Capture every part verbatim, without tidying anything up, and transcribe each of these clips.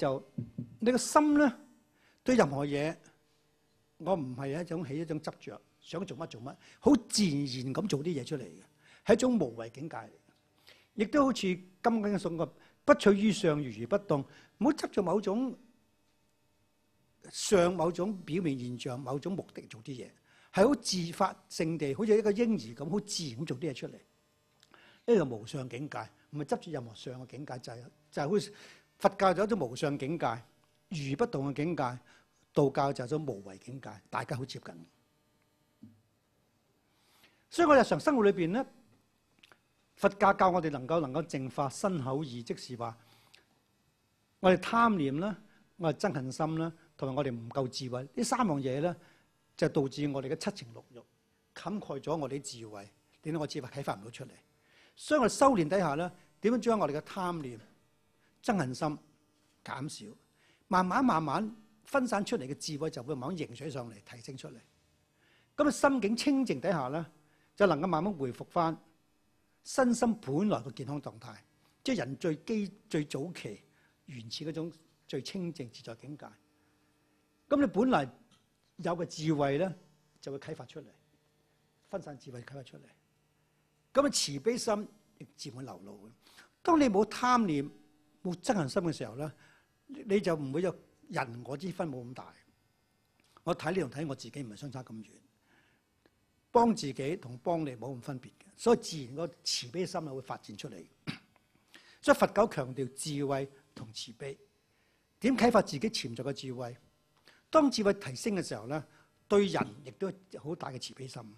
就你個心咧對任何嘢，我唔係一種起一種執着，想做乜做乜，好自然咁做啲嘢出嚟嘅，係一種無為境界嚟。亦都好似金經嘅所講，不取於相，如如不動，唔好執着某種相、某種表面現象、某種目的做啲嘢，係好自發性地，好似一個嬰兒咁，好自然咁做啲嘢出嚟。呢個無相境界，唔係執住任何相嘅境界，就係就係好似佛教就一種無相境界，如如不動嘅境界，道教就係一種無為境界，大家好接近。所以我日常生活裏邊咧，佛教教我哋能夠能夠淨化身口意，即是話我哋貪念啦，我哋憎恨心啦，同埋我哋唔夠智慧，呢三樣嘢咧就導致我哋嘅七情六欲冚蓋咗我哋啲智慧，令到我智慧啟發唔到出嚟。所以我哋修練底下咧，點樣將我哋嘅貪念、憎恨心減少，慢慢慢慢分散出嚟嘅智慧就會慢慢凝水上嚟，提升出嚟。咁啊，心境清靜底下咧，就能夠慢慢恢復翻身心本來嘅健康狀態，即係人最基最早期原始嗰種最清靜自在境界。咁你本來有嘅智慧咧，就會啟發出嚟，分散智慧啟發出嚟。咁啊，慈悲心亦自會流露嘅。當你冇貪念、冇憎恨心嘅時候咧，你就唔會有人我之分冇咁大。我睇你同睇我自己唔係相差咁遠，幫自己同幫你冇咁分別嘅，所以自然個慈悲心係會發展出嚟。所以佛教強調智慧同慈悲，點啟發自己潛在嘅智慧？當智慧提升嘅時候咧，對人亦都好大嘅慈悲心。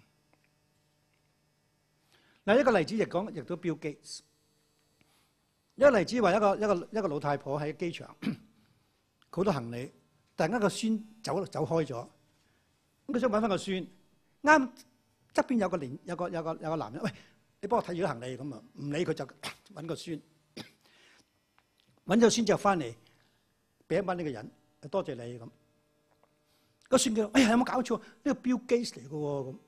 嗱，一個例子亦講，亦都標記。一個例子話一個一個一個老太婆喺機場，好多行李，突然間個孫走走開咗，咁佢想揾翻個孫，啱側邊有個年有個有個有個男人，喂，你幫我睇住啲行李，咁啊唔理佢就揾個孫，揾咗孫之後翻嚟，俾一蚊呢個人，多謝你咁。個孫叫，哎呀有冇搞錯？呢個標記嚟嘅喎咁。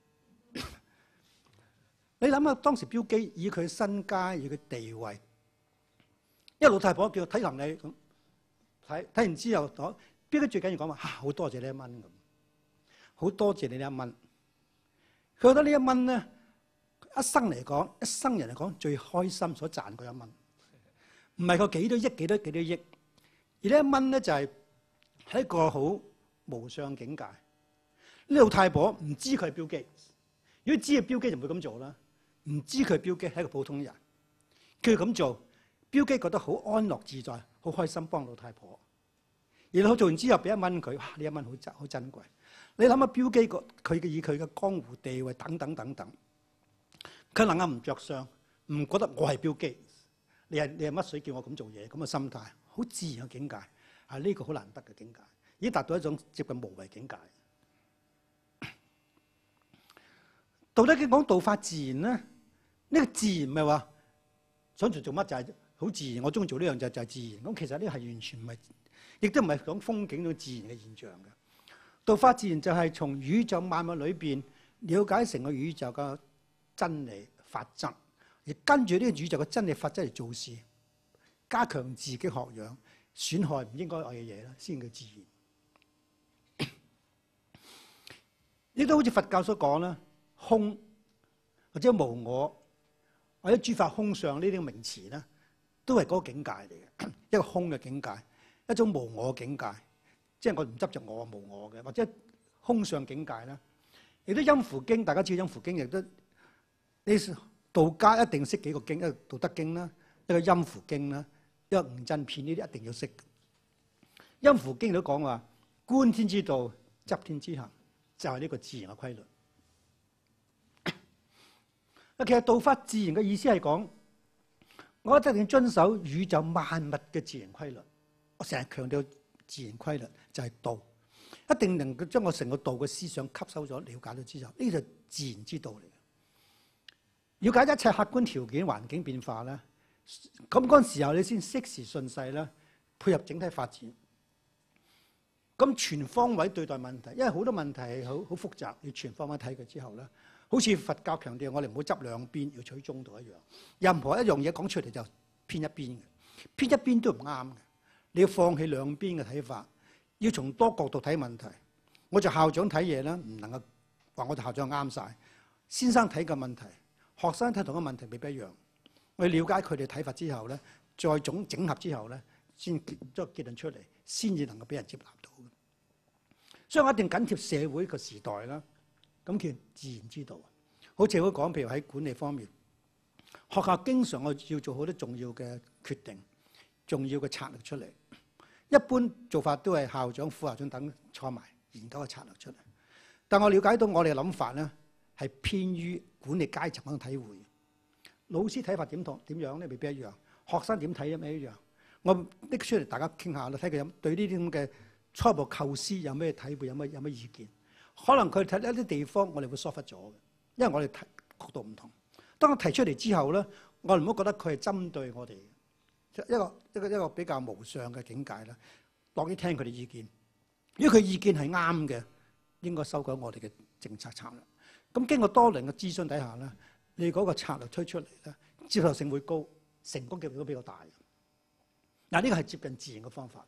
你諗下當時標記以佢身家以佢地位，因為老太婆叫佢睇行李咁，睇睇完之後，標記最緊要講話嚇，好多謝呢一蚊咁，好多謝你呢一蚊。佢覺得呢一蚊咧，一生嚟講，一生人嚟講最開心所賺嗰一蚊，唔係個幾多億幾多幾多億，而呢一蚊咧就係喺一個好無上境界。呢老太婆唔知佢係標記，如果知係標記就唔會咁做啦。唔知佢標記係一個普通人，佢咁做，標記覺得好安樂自在，好開心幫老太婆。而佢做完之後俾一蚊佢，哇！呢一蚊好珍好珍貴。你諗下標記個佢嘅以佢嘅江湖地位等等等等，佢能夠唔着相，唔覺得我係標記，你係你係乜水叫我咁做嘢咁嘅心態，好自然嘅境界，係呢個好難得嘅境界，已經達到一種接近無為境界。道德經講道法自然咧，呢、這個自然唔係話想做做乜就係好自然，我中意做呢樣就就係自然。咁其實呢個係完全唔係，亦都唔係講風景嗰自然嘅現象嘅。道法自然就係從宇宙萬物裏邊了解成個宇宙嘅真理法則，而跟住呢個宇宙嘅真理法則嚟做事，加強自己學養，損害唔應該愛嘅嘢啦，先叫自然。亦都好似佛教所講啦。空或者無我或者諸法空相呢啲名詞咧，都係嗰個境界嚟嘅，一個空嘅境界，一種無我境界，即係我唔執着我無我嘅，或者空相境界啦。亦都陰符經，大家知道陰符經亦都，你道家一定識幾個經，一個道德經啦，一個陰符經啦，一個五珍片呢啲一定要識。陰符經都講話觀天之道，執天之行，就係呢個自然嘅規律。其實道法自然嘅意思係講，我一定要遵守宇宙萬物嘅自然規律。我成日強調自然規律就係道，一定能夠將我成個道嘅思想吸收咗、了解咗之後，呢就係自然之道嚟嘅。了解一切客觀條件、環境變化咧，咁嗰陣時候你先適時順勢咧，配合整體發展。咁全方位對待問題，因為好多問題係好好複雜，你全方位睇佢之後咧。好似佛教強調，我哋唔好執兩邊，要取中道一樣。任何一樣嘢講出嚟就偏一邊嘅，偏一邊都唔啱嘅。 你要放棄兩邊嘅睇法，要從多角度睇問題。我做校長睇嘢咧，唔能夠話我哋校長啱晒。先生睇嘅問題，學生睇同一個問題未必一樣。我要了解佢哋睇法之後咧，再總整合之後咧，先作結論出嚟，先至能夠俾人接納到。所以我一定緊貼社會個時代啦。咁其實自然知道，好似我講，譬如喺管理方面，學校經常我要做好多重要嘅決定、重要嘅策略出嚟。一般做法都係校長、副校長等坐埋研究個策略出嚟。但我了解到我哋嘅諗法咧，係偏於管理階層嗰種體會。老師睇法點同點樣咧，未必一樣。學生點睇一咩一樣？我拎出嚟大家傾下啦，睇佢有對呢啲咁嘅初步構思有咩體會，有咩有咩意見。可能佢睇一啲地方，我哋會疏忽咗嘅，因為我哋睇角度唔同。當我提出嚟之後咧，我唔好覺得佢係針對我哋，一個一個一個比較無上嘅境界啦。樂於聽佢哋意見，如果佢意見係啱嘅，應該修改我哋嘅政策策略。咁經過多輪嘅諮詢底下咧，你嗰個策略推出嚟咧，接受性會高，成功機會都比較大。嗱，呢個係接近自然嘅方法。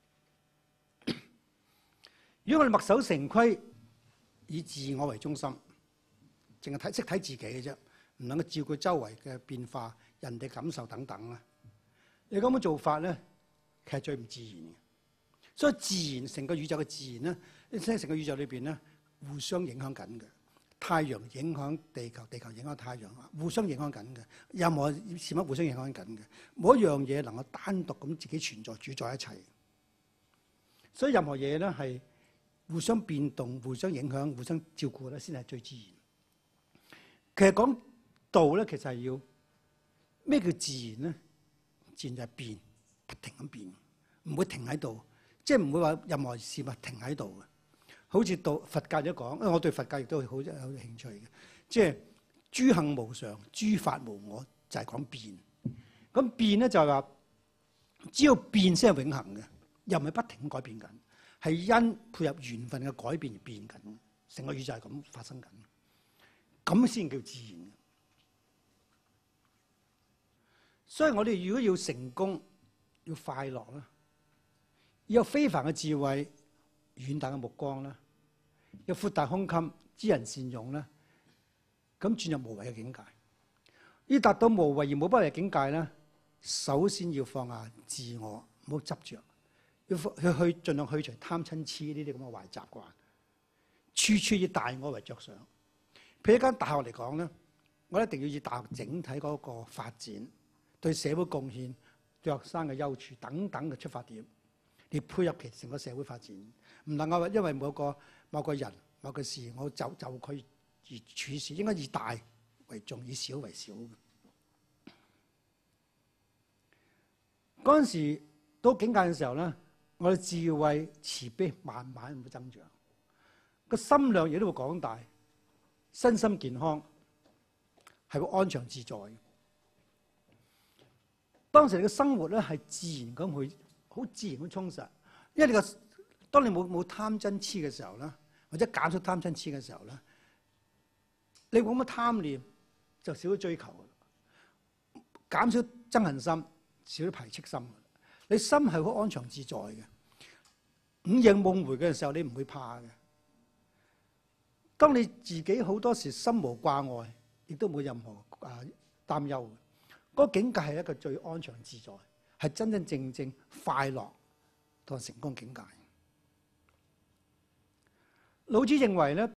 如果我哋墨守成規，以自我為中心，淨係睇識睇自己嘅啫，唔能夠照顧周圍嘅變化、人哋感受等等啦。你咁嘅做法咧，其實最唔自然嘅。所以自然成個宇宙嘅自然咧，你睇成個宇宙裏邊咧，互相影響緊嘅。太陽影響地球，地球影響太陽，互相影響緊嘅。任何事物互相影響緊嘅，冇一樣嘢能夠單獨咁自己存在主宰一齊。所以任何嘢咧係互相變動、互相影響、互相照顧咧，先係最自然。其實講道咧，其實係要咩叫自然咧？自然就係變，不停咁變，唔會停喺度，即係唔會話任何事物停喺度嘅。好似道佛教一講，因為我對佛教亦都好有興趣嘅，即係諸行無常、諸法無我，就係講變。咁變咧就係話，只要變先係永恆嘅，又唔係不停咁改變緊，係因配合緣分嘅改變而變緊。成個宇宙係咁發生緊，咁先叫自然。所以我哋如果要成功、要快樂啦，要有非凡嘅智慧、遠大嘅目光啦，有闊大胸襟、知人善用啦，咁轉入無為嘅境界。要達到無為而無不為嘅境界咧，首先要放下自我，唔好執着，要去去盡量去除貪嗔痴呢啲咁嘅壞習慣，處處以大我為着想。譬如一間大學嚟講咧，我一定要以大學整體嗰個發展、對社會貢獻、對學生嘅優處等等嘅出發點，嚟配合其成個社會發展。唔能夠因為某個某個人某個事，我就就佢而處事，應該以大為重，以小為小。嗰陣時到境界嘅時候咧，我哋智慧慈悲慢慢會增長，個心量亦都會廣大，身心健康係會安詳自在。當時你嘅生活咧係自然咁去，好自然咁充實，因為你個當你冇冇貪嗔痴嘅時候咧，或者減少貪嗔痴嘅時候咧，你冇乜貪念就少咗追求嘅，減少憎恨心，少咗排斥心。你心係好安詳自在嘅，午夜夢回嘅時候你唔會怕嘅。當你自己好多時心無掛礙，亦都冇任何啊擔憂嘅，嗰個境界係一個最安詳自在，係真真正正快樂同成功境界。老子認為咧，